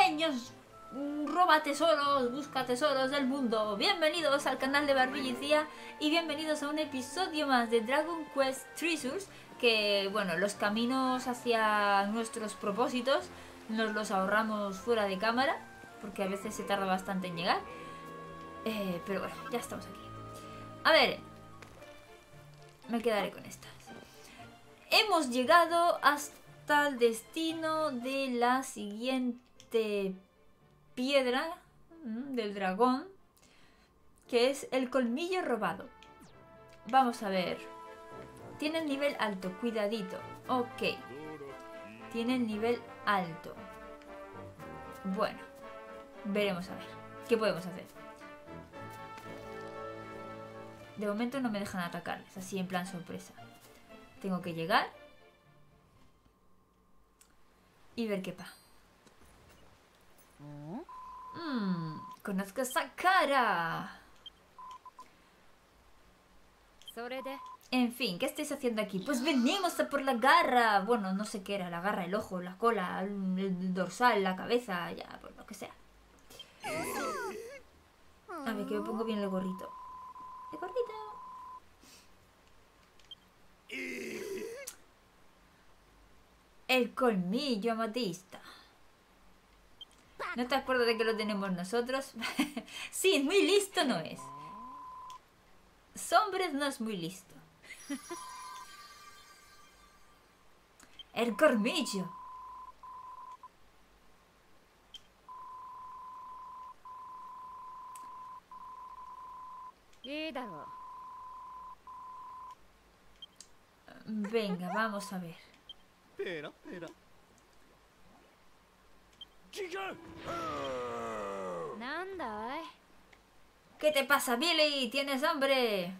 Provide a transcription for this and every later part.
pequeños roba tesoros, busca tesoros del mundo. Bienvenidos al canal de Barbillicía y bienvenidos a un episodio más de Dragon Quest Treasures. Que bueno, los caminos hacia nuestros propósitos nos los ahorramos fuera de cámara, porque a veces se tarda bastante en llegar. Pero bueno, ya estamos aquí. A ver, me quedaré con estas. Hemos llegado hasta el destino de la siguiente piedra del dragón, que es el colmillo robado. Vamos a ver. Tiene el nivel alto, cuidadito. Ok. Tiene el nivel alto. Bueno, veremos a ver qué podemos hacer. De momento no me dejan atacarles, así en plan sorpresa. Tengo que llegar y ver qué pasa. Conozco esa cara. En fin, ¿qué estáis haciendo aquí? Pues venimos a por la garra. Bueno, no sé qué era, la garra, el ojo, la cola, el dorsal, la cabeza, ya, pues lo que sea. A ver, que me pongo bien el gorrito. El gorrito. El colmillo amatista. ¿No te acuerdas de que lo tenemos nosotros? Sí, muy listo no es. Sombres no es muy listo. El colmillo. Venga, vamos a ver. ¿Qué te pasa, Billy? ¿Tienes hambre?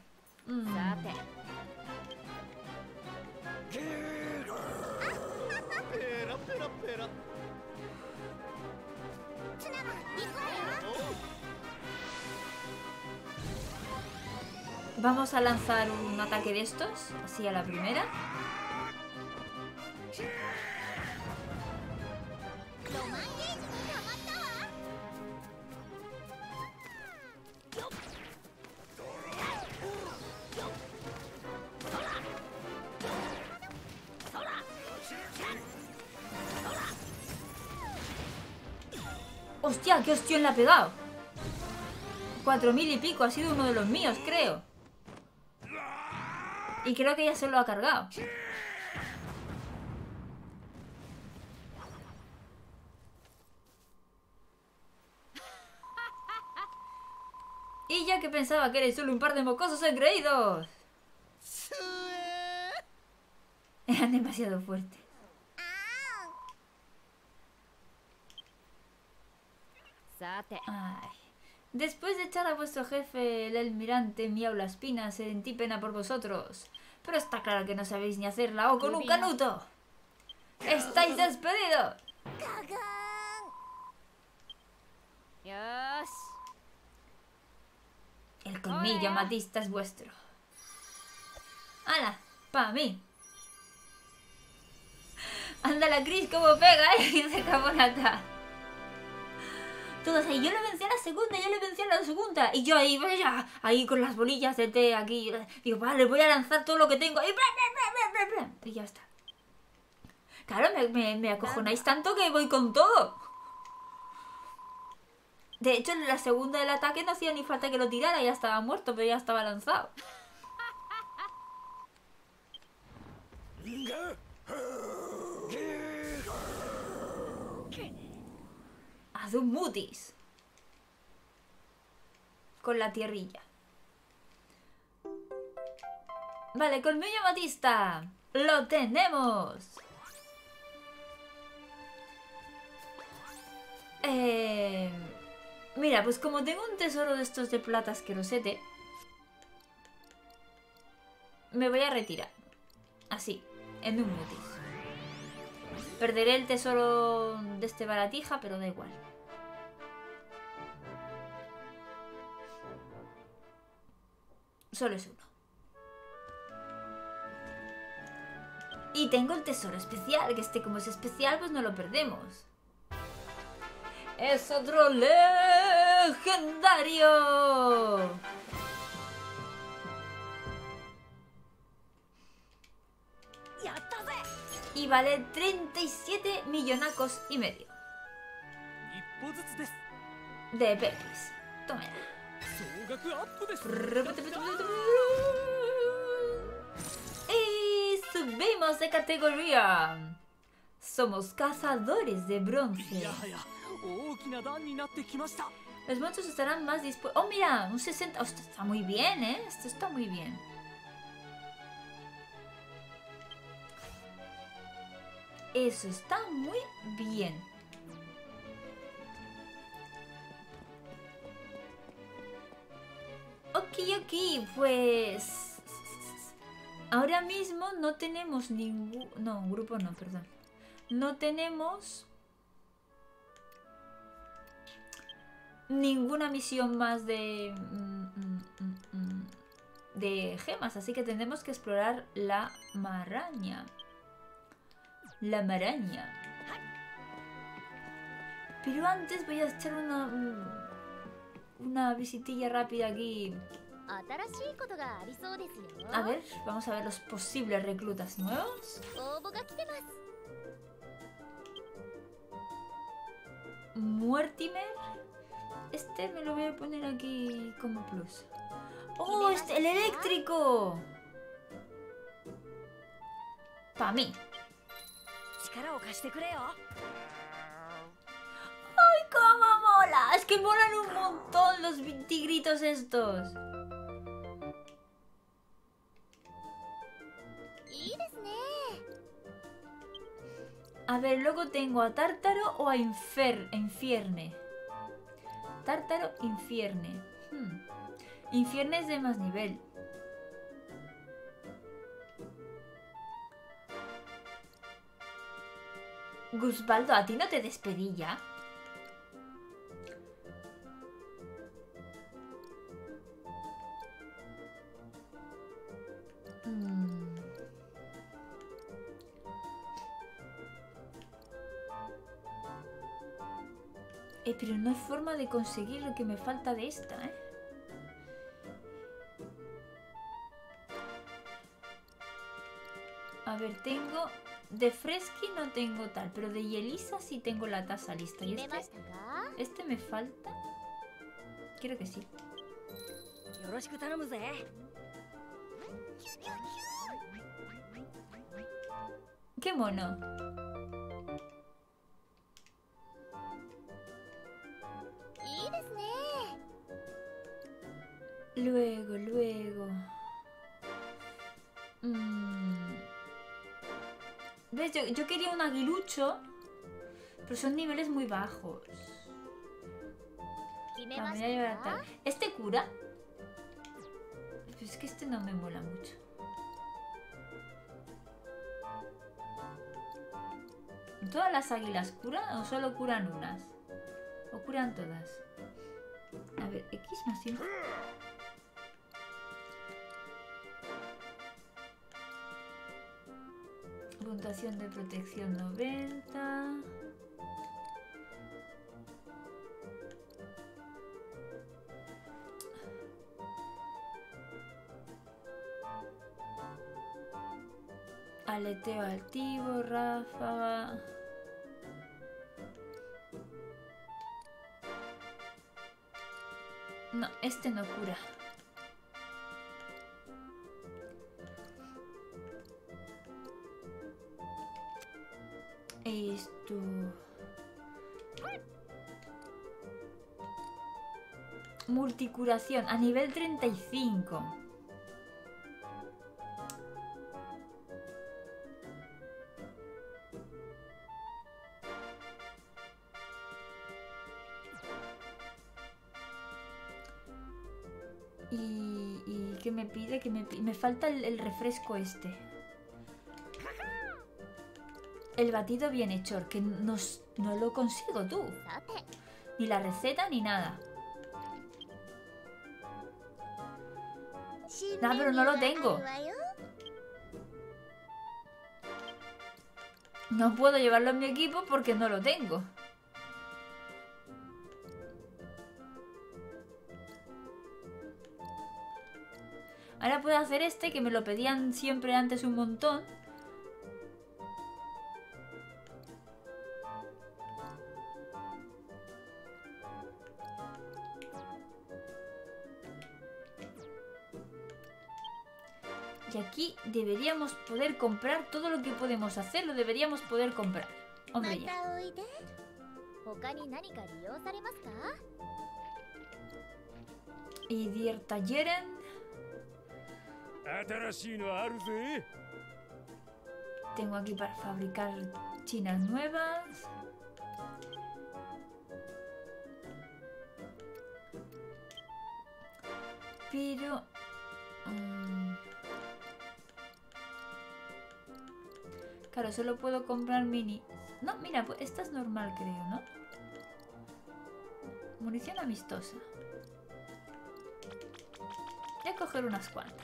Vamos a lanzar un ataque de estos, así a la primera. ¡Hostia! ¡Qué hostión le ha pegado! 4000 y pico, ha sido uno de los míos, creo. Y creo que ya se lo ha cargado. Y ya que pensaba que erais solo un par de mocosos engreídos. Eran demasiado fuertes. Ay. Después de echar a vuestro jefe, el almirante Miaulaspina, sentí pena por vosotros. Pero está claro que no sabéis ni hacer la O con un canuto. ¡Estáis despedidos! El colmillo amatista es vuestro. ¡Hala! ¡Pa' mí! ¡Anda la Cris como pega, eh! Se cabonata. Todos ahí, yo le vencí a la segunda, yo le vencí a la segunda. Y yo ahí, vaya, ahí con las bolillas de té aquí. Digo, vale, voy a lanzar todo lo que tengo. Y ya está. Claro, me acojonáis tanto que voy con todo. De hecho, en la segunda del ataque no hacía ni falta que lo tirara. Ya estaba muerto, pero ya estaba lanzado. Azumutis. Con la tierrilla. Vale, colmillo amatista. ¡Lo tenemos! Mira, pues como tengo un tesoro de estos de plata asquerosete, me voy a retirar. Así, en un mutis. Perderé el tesoro de este baratija, pero da igual. Solo es uno. Y tengo el tesoro especial, que como es especial, pues no lo perdemos. ¡Es otro legendario! Y vale 37 millonacos y medio. De Perkins. Toma ya. Y subimos de categoría. Somos cazadores de bronce. Los monstruos estarán más dispuestos. Oh, mira, un 60. Oh, esto está muy bien, ¿eh? Esto está muy bien. Eso está muy bien. Ok, pues... Ahora mismo no tenemos ningún... No, grupo no, perdón. No tenemos... ninguna misión más de... de gemas, así que tendremos que explorar la maraña. La maraña. Pero antes voy a echar una visitilla rápida aquí. A ver, vamos a ver los posibles reclutas nuevos. Mortimer. Este me lo voy a poner aquí como plus. ¡Oh, el eléctrico! Para mí. ¡Ay, cómo mola! Es que molan un montón los tigritos estos. A ver, luego tengo a Tártaro o a Infierne. Tártaro, Infierne. Infierne es de más nivel. Gusbaldo, ¿a ti no te despedí ya? Pero no hay forma de conseguir lo que me falta de esta, ¿eh? A ver, tengo... De Fresky no tengo tal, pero de Yelisa sí tengo la taza lista. ¿Y este me falta? Creo que sí. ¡Qué mono! Luego. ¿Ves? Yo quería un aguilucho, pero son niveles muy bajos. Me voy a llevar tal. ¿Este cura? Pues es que este no me mola mucho. ¿Todas las águilas curan o solo curan unas? ¿O curan todas? A ver, X más 5. Puntuación de protección 90. Aleteo altivo, ráfaga. No, este no cura. Esto. Multicuración a nivel 35. ¿Y qué me pide? Me falta el refresco este. El batido bienhechor, que no lo consigo tú. Ni la receta ni nada. No, pero no lo tengo. No puedo llevarlo en mi equipo porque no lo tengo. Ahora puedo hacer este, que me lo pedían siempre antes un montón. Y aquí deberíamos poder comprar todo lo que podemos hacer, lo deberíamos poder comprar. Hombre, ya. Y Dier Talleren. Tengo aquí para fabricar chinas nuevas. Pero... claro, solo puedo comprar mini. No, mira, pues esta es normal, creo, ¿no? Munición amistosa. Voy a coger unas cuantas.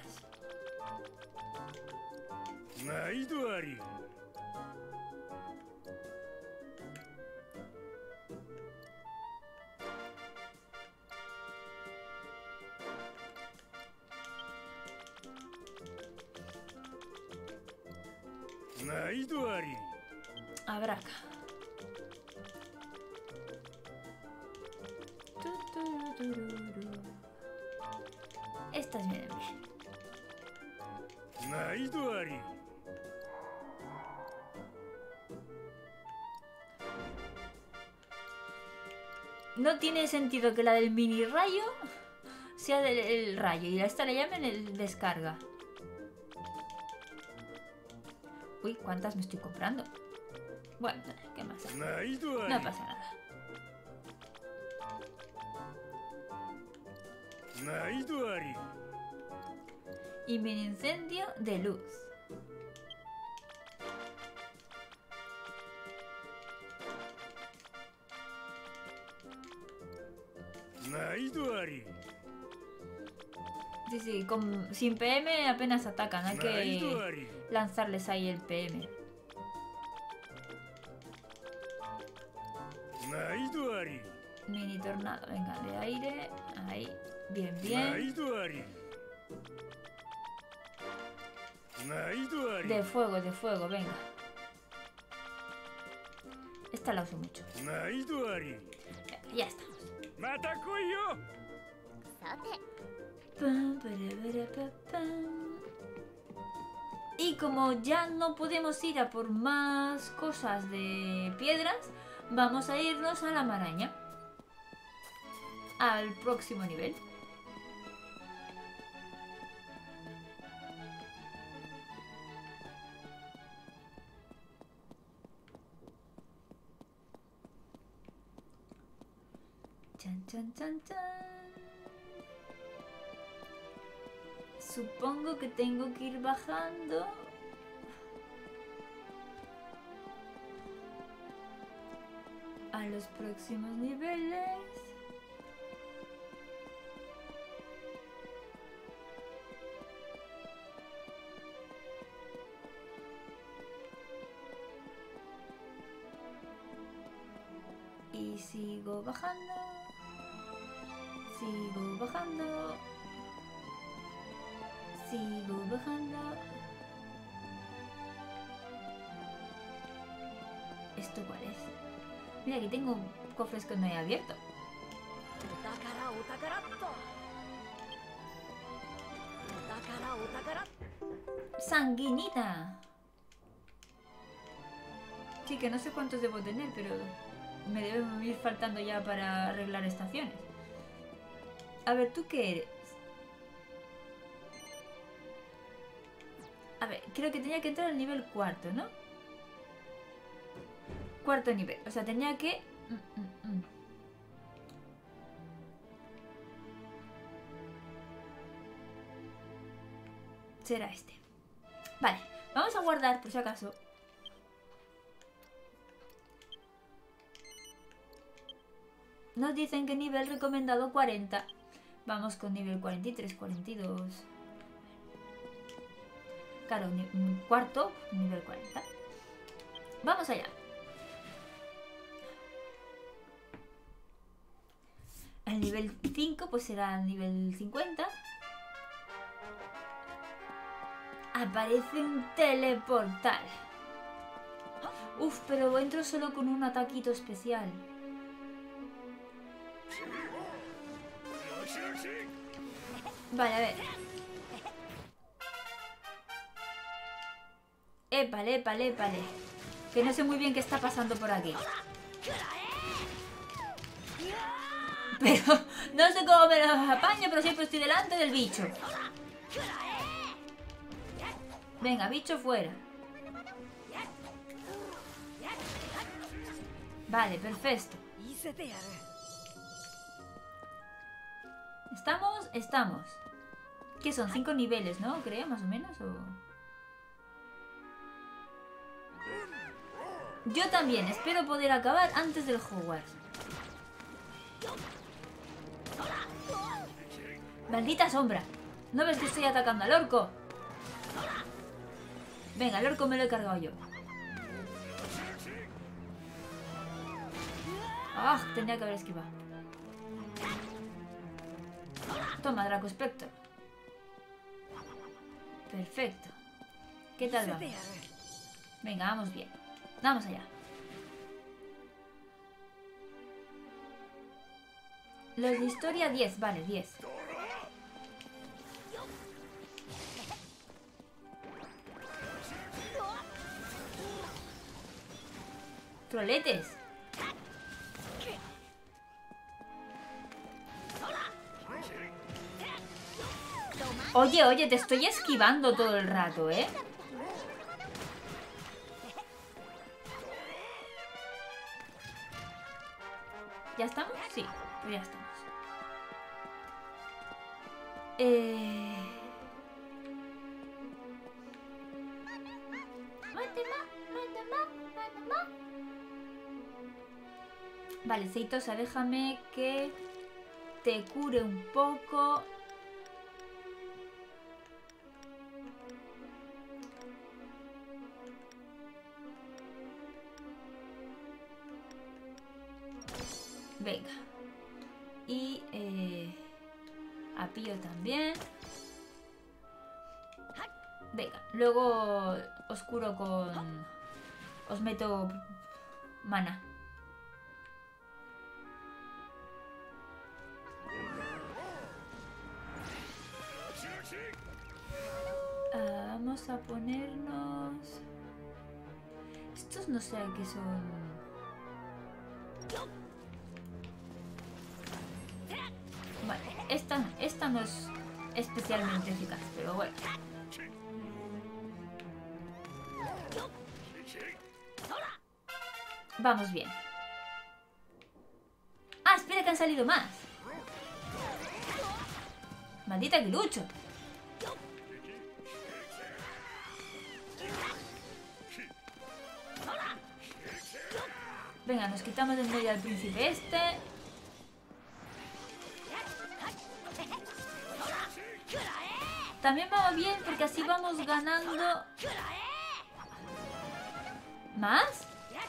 Habrá acá. Estas vienen bien. No tiene sentido que la del mini rayo sea del rayo y a esta le llamen el descarga. Uy, ¿cuántas me estoy comprando? Bueno, ¿qué más? No pasa nada. Y mini incendio de luz. Sí, sí, sin PM apenas atacan, hay que lanzarles ahí el PM. Mini tornado, venga, de aire, ahí, bien, bien. De fuego, venga. Esta la uso mucho. Venga, ya estamos. Y como ya no podemos ir a por más cosas de piedras, vamos a irnos a la maraña. Al próximo nivel. Chan, chan, chan, chan. Supongo que tengo que ir bajando. A los próximos niveles. Y sigo bajando. Sigo bajando. Sigo bajando. ¿Esto cuál es? Mira, aquí tengo cofres que no he abierto. ¡Sanguinita! Sí, que no sé cuántos debo tener, pero me deben ir faltando ya para arreglar estaciones. A ver, ¿tú qué eres? A ver, creo que tenía que entrar al nivel cuarto, ¿no? Cuarto nivel, o sea, tenía que... Será este. Vale, vamos a guardar por si acaso. Nos dicen que nivel recomendado 40. Vamos con nivel 43, 42. Claro, cuarto, nivel 40. Vamos allá. El nivel 5 pues será el nivel 50. Aparece un teleportal. Uf, pero entro solo con un ataquito especial. Vale, a ver. Épale, épale, épale. Que no sé muy bien qué está pasando por aquí. Pero no sé cómo me los apaño, pero siempre estoy delante del bicho. Venga, bicho fuera. Vale, perfecto. ¿Estamos? Estamos. ¿Qué son? 5 niveles, ¿no? Creo, más o menos. Yo también. Espero poder acabar antes del Hogwarts. ¡Maldita sombra! ¿No ves que estoy atacando al orco? Venga, el orco me lo he cargado yo. ¡Ah! Tendría que haber esquivado. Toma, Draco Spector. Perfecto. ¿Qué tal vamos? Venga, vamos bien. Vamos allá. Los de historia 10, vale, 10. Troletes. Oye, oye, te estoy esquivando todo el rato, ¿eh? ¿Ya estamos? Sí, pues ya estamos. Vale, Seitosa, déjame que te cure un poco. Venga. Y a Pío también. Venga, luego os curo con... Os meto mana. Vamos a ponernos... Estos no sé qué son... Vale, esta no es especialmente eficaz, pero bueno. Vamos bien. Ah, espera que han salido más. Maldita aguilucho. Venga, nos quitamos del medio al príncipe este. También va bien porque así vamos ganando. ¿Más?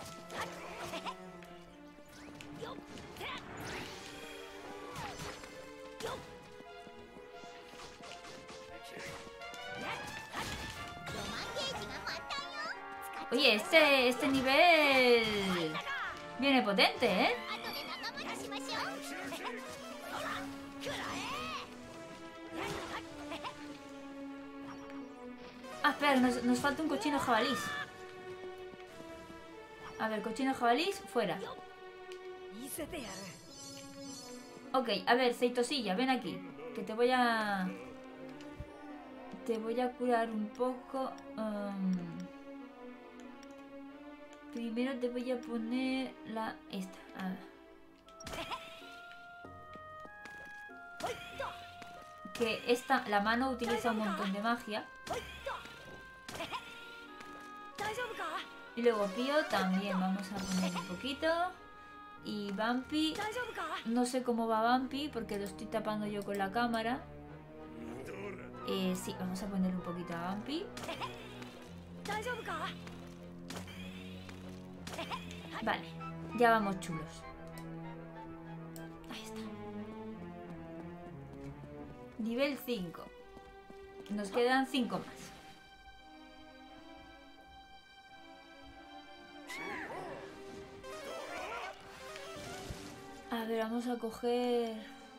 Oye, este nivel viene potente, ¿eh? Ah, espera, nos falta un cochino jabalís. A ver, cochino jabalís, fuera. Ok, a ver, Seitosilla, ven aquí. Que te voy a... Te voy a curar un poco. Primero te voy a poner la... Esta, a ver. Que esta, la mano utiliza un montón de magia. Y luego Pío también vamos a poner un poquito. Y Bumpy, no sé cómo va Bumpy porque lo estoy tapando yo con la cámara. Sí, vamos a poner un poquito a Bumpy. Vale, ya vamos chulos. Ahí está. Nivel 5. Nos quedan 5 más. A ver, vamos a coger...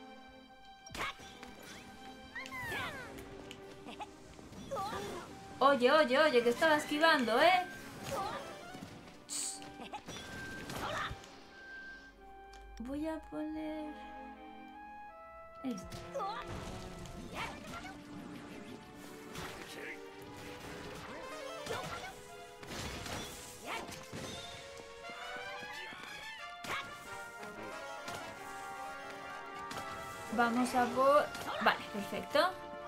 Oye, oye, oye, que estaba esquivando, ¿eh? Voy a poner... esto. Vamos a por... Vale, perfecto.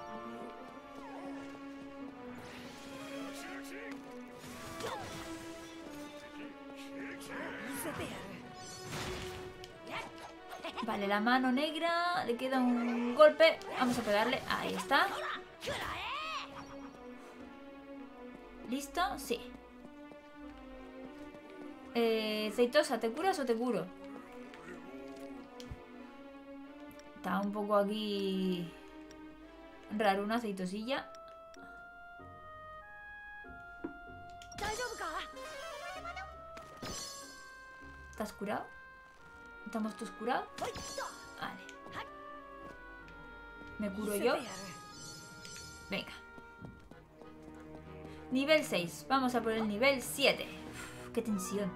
Vale, la mano negra. Le queda un golpe. Vamos a pegarle. Ahí está. ¿Listo? Sí. Aceitosa, ¿te curas o te curo? Está un poco aquí raro una aceitosilla. ¿Estás curado? ¿Estamos todos curados? Vale. ¿Me curo yo? Venga. Nivel 6. Vamos a por el nivel 7. Uf, ¡qué tensión!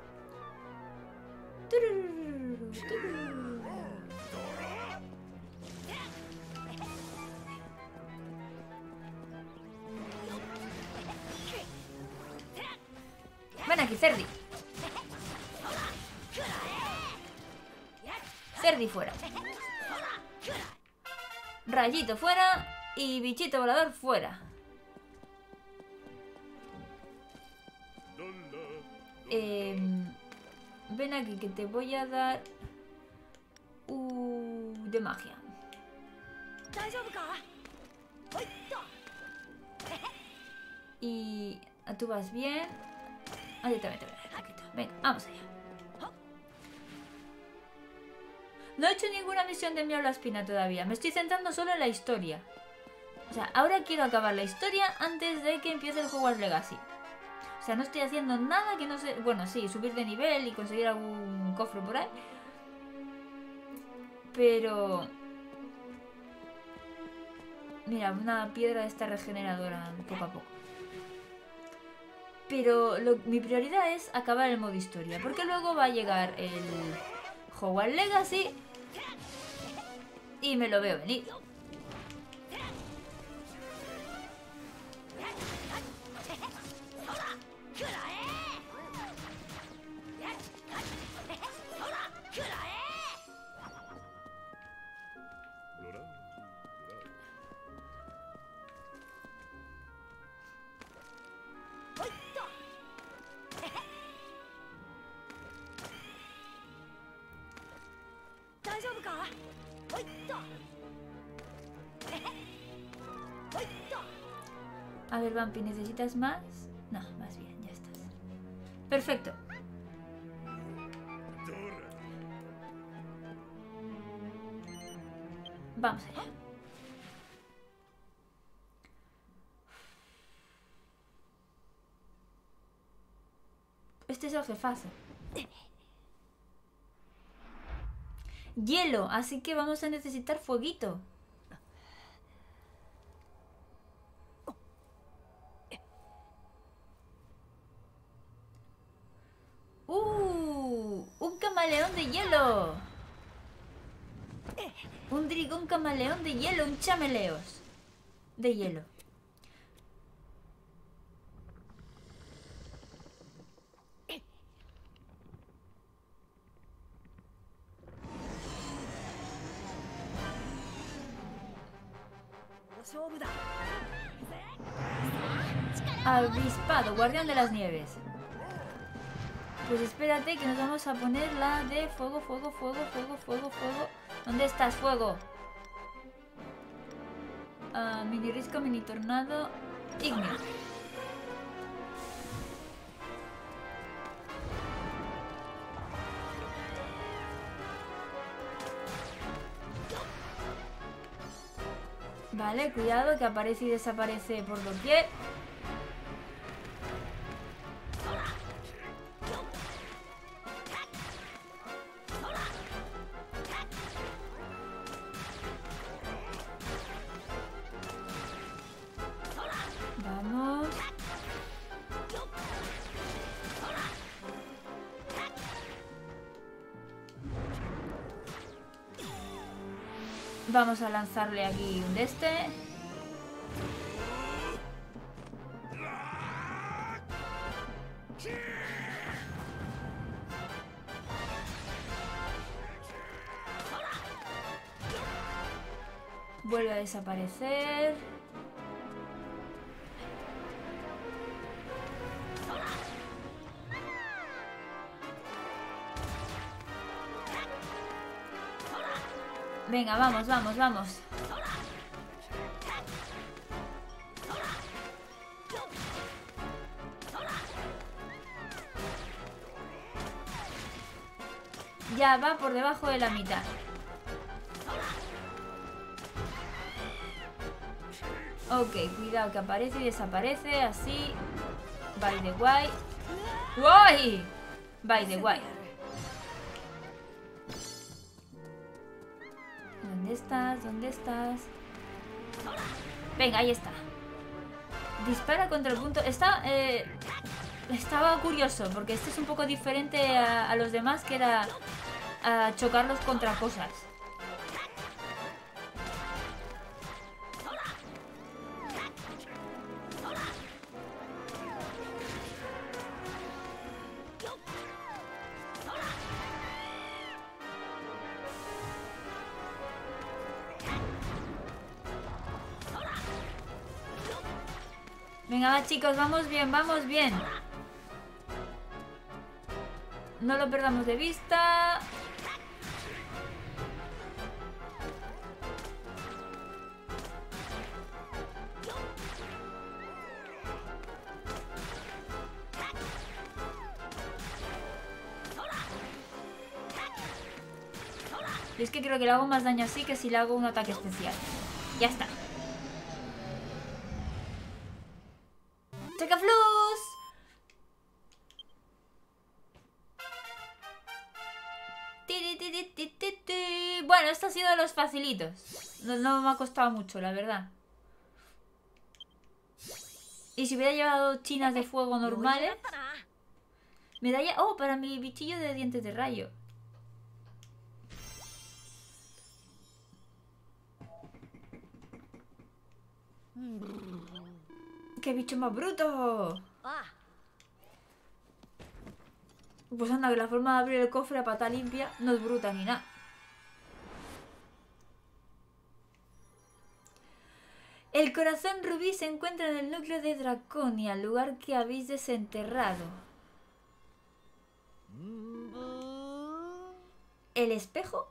Ven aquí, Cerdi. Cerdi fuera. Rayito fuera. Y bichito volador fuera. Ven aquí que te voy a dar de magia. Y tú vas bien. Ah, yo también te voy a dar un poquito. Venga, vamos allá. No he hecho ninguna misión de Miau la Espina todavía. Me estoy centrando solo en la historia. O sea, ahora quiero acabar la historia antes de que empiece el Hogwarts Legacy. O sea, no estoy haciendo nada que no sé... Bueno, sí, subir de nivel y conseguir algún cofre por ahí. Pero... Mira, una piedra de esta regeneradora poco a poco. Pero mi prioridad es acabar el modo historia. Porque luego va a llegar el Hogwarts Legacy. Y me lo veo venir. A ver, Vampi, ¿necesitas más? No, más bien, ya estás. Perfecto. Vamos allá. Este es el jefazo. Hielo, así que vamos a necesitar fueguito. ¡Un camaleón de hielo! Un drigón camaleón de hielo, un chameleos de hielo. Avispado, guardián de las nieves. Pues espérate que nos vamos a poner la de fuego, fuego, fuego, fuego, fuego, fuego. ¿Dónde estás, fuego? Mini risco, mini tornado, ignio. Vale, cuidado que aparece y desaparece por doquier. Vamos a lanzarle aquí un de este. Vuelve a desaparecer. Venga, vamos, vamos, vamos. Ya va por debajo de la mitad. Ok, cuidado que aparece y desaparece. Así. By the way. ¡Guay! By the way. ¿Dónde estás? ¿Dónde estás? Venga, ahí está. Dispara contra el punto. Estaba curioso, porque este es un poco diferente a los demás, que era chocarlos contra cosas. Venga, va, chicos, vamos bien, vamos bien. No lo perdamos de vista. Y es que creo que le hago más daño así que si le hago un ataque especial. Ya está. ¡Chacaflus! Bueno, esto ha sido de los facilitos. No me ha costado mucho, la verdad. Y si hubiera llevado chinas de fuego normales. Medalla... Oh, para mi bichillo de dientes de rayo. ¡Qué bicho más bruto! Pues anda, que la forma de abrir el cofre a pata limpia no es bruta ni nada. El corazón rubí se encuentra en el núcleo de Draconia, lugar que habéis desenterrado. ¿El espejo?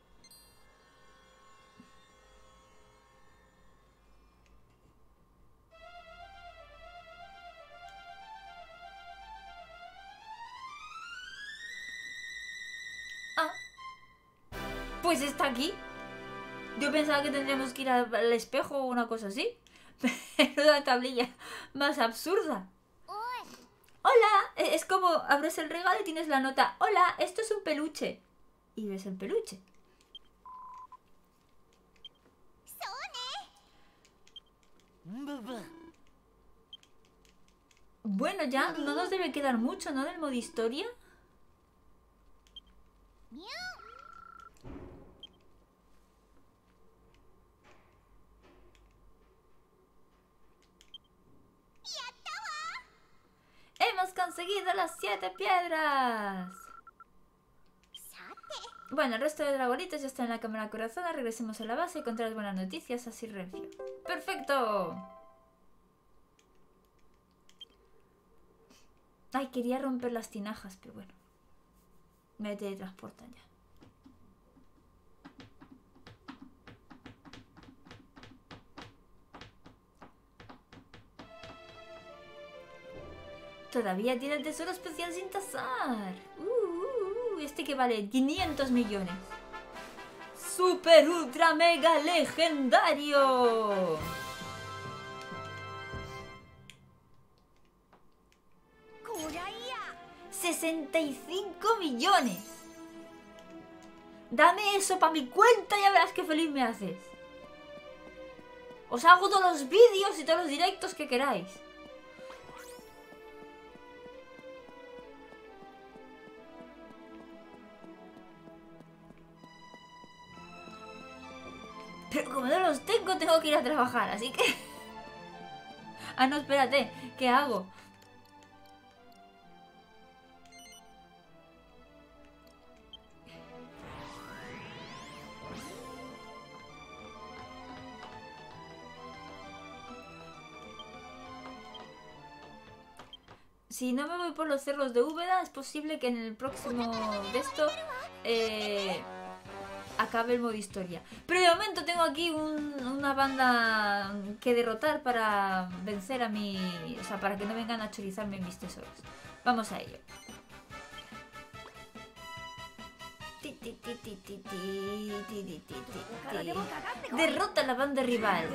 Ah, pues está aquí. Yo pensaba que tendríamos que ir al espejo o una cosa así. Pero la tablilla más absurda. Hola, es como abres el regalo y tienes la nota. Hola, esto es un peluche. Y ves el peluche. Bueno, ya no nos debe quedar mucho, ¿no? Del modo historia. ¡Hemos conseguido las 7 piedras! Bueno, el resto de dragonitos ya están en la cámara corazona. Regresemos a la base y contar las buenas noticias a Sir Renfio. ¡Perfecto! Ay, quería romper las tinajas, pero bueno. Me teletransportan ya. Todavía tiene el tesoro especial sin tasar. Este que vale 500 millones. Super ultra mega legendario. ¡65 millones! Dame eso para mi cuenta y ya verás qué feliz me haces. Os hago todos los vídeos y todos los directos que queráis. Pero como no los tengo, tengo que ir a trabajar, así que... Ah, no, espérate. ¿Qué hago? Si no me voy por los cerros de Úbeda, es posible que en el próximo de esto acabe el modo historia. Pero de momento tengo aquí una banda que derrotar para vencer a mi... O sea, para que no vengan a chorizarme mis tesoros. Vamos a ello. Derrota a la banda rival.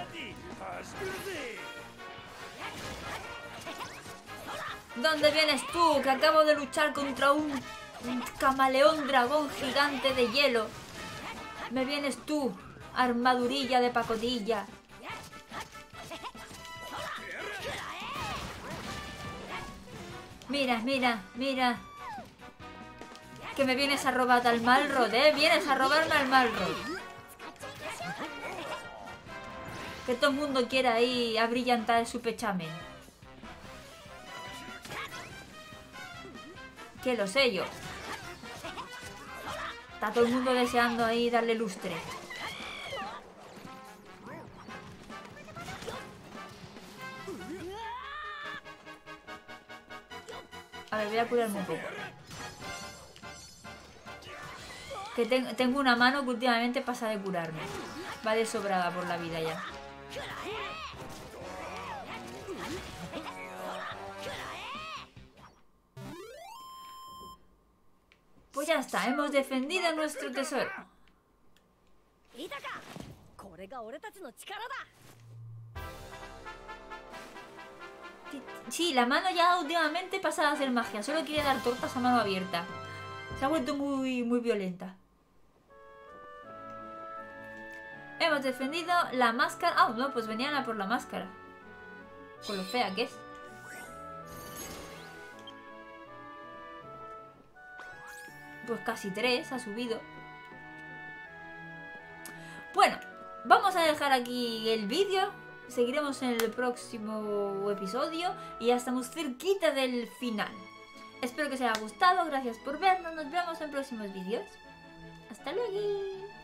¿Dónde vienes tú? Que acabo de luchar contra un camaleón dragón gigante de hielo. ¿Me vienes tú? Armadurilla de pacotilla. Mira, mira, mira. Que me vienes a robar al Malrod, ¿eh? Vienes a robarme al Malrod. Que todo el mundo quiera ahí abrillantar su pechamen. Que lo sé yo. Está todo el mundo deseando ahí darle lustre. A ver, voy a curarme un poco. Que tengo una mano que últimamente pasa de curarme. Va de sobrada por la vida ya. Pues ya está, hemos defendido nuestro tesoro. Sí, la mano ya últimamente pasa a hacer magia. Solo quiere dar tortas a mano abierta. Se ha vuelto muy, muy violenta. Hemos defendido la máscara. Ah, no, pues venían a por la máscara. Con lo fea que es. Pues casi 3 ha subido. Bueno, vamos a dejar aquí el vídeo. Seguiremos en el próximo episodio. Y ya estamos cerquita del final. Espero que os haya gustado. Gracias por vernos. Nos vemos en próximos vídeos. Hasta luego.